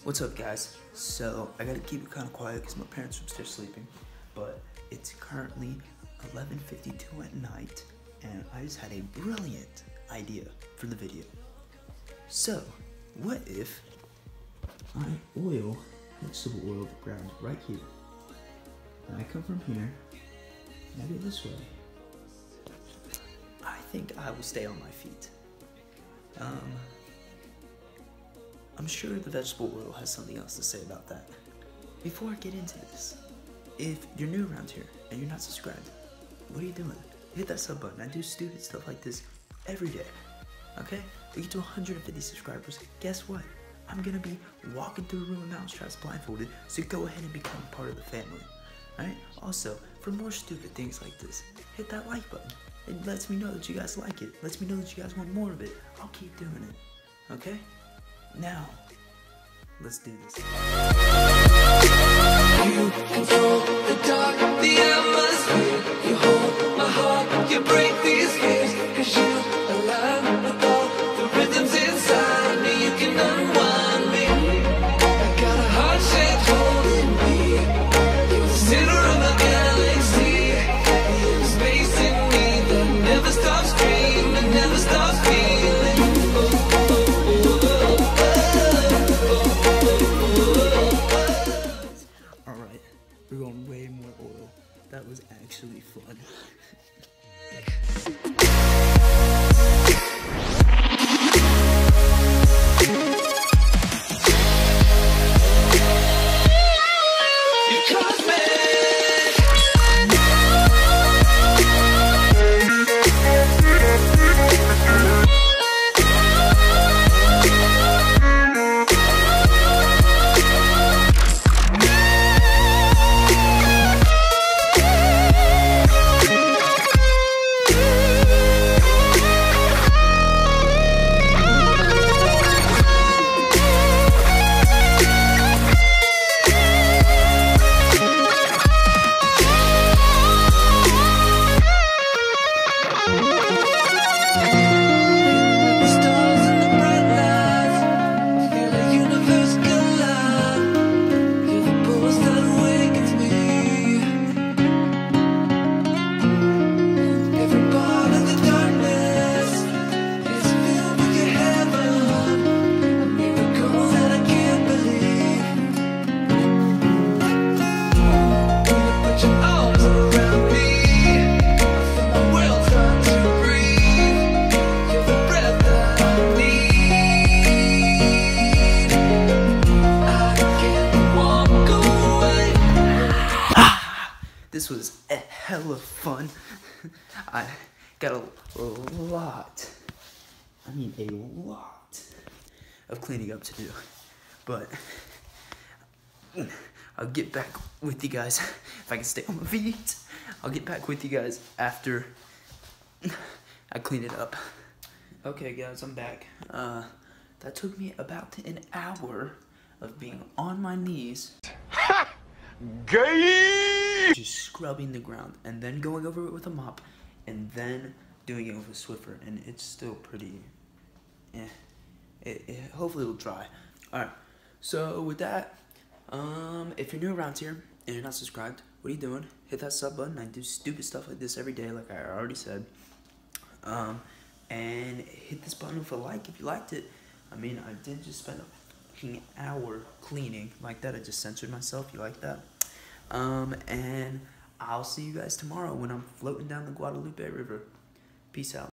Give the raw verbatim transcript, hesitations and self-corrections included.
What's up, guys? So I gotta keep it kind of quiet because my parents are upstairs sleeping, but it's currently eleven fifty-two at night and I just had a brilliant idea for the video. So what if I oil vegetable oil the ground right here, and I come from here and I go this way? I think I will stay on my feet. Um, I'm sure the vegetable oil has something else to say about that. Before I get into this, if you're new around here and you're not subscribed, what are you doing? Hit that sub button. I do stupid stuff like this every day, okay? We get to one hundred fifty subscribers. Guess what? I'm gonna be walking through a room with mousetraps blindfolded, so go ahead and become part of the family, alright? Also, for more stupid things like this, hit that like button. It lets me know that you guys like it. Lets me know that you guys want more of it. I'll keep doing it, okay? Now, let's do this. You control the dark, the atmosphere. You hold my heart, you break these fears. Cause you align with all the rhythms inside me. You can unwind me. I got a heart shaped holding me. You're the center of my galaxy. You're the space in me that never stops dreaming, never stops feeling. Alright, we're going way more oil. That was actually fun. This was a hell of fun. I got a lot, I mean a lot of cleaning up to do, but I'll get back with you guys. If I can stay on my feet, I'll get back with you guys after I clean it up. Okay guys, I'm back. Uh, that took me about an hour of being on my knees. Ha! Gay! Just scrubbing the ground and then going over it with a mop and then doing it with a Swiffer, and it's still pretty, eh, it, it, hopefully it'll dry. Alright, so with that, um, if you're new around here and you're not subscribed, what are you doing? Hit that sub button. I do stupid stuff like this every day, like I already said. Um, and hit this button with a like if you liked it. I mean, I did just spend a fucking hour cleaning like that. I just censored myself. You like that? Um, and I'll see you guys tomorrow when I'm floating down the Guadalupe River. Peace out.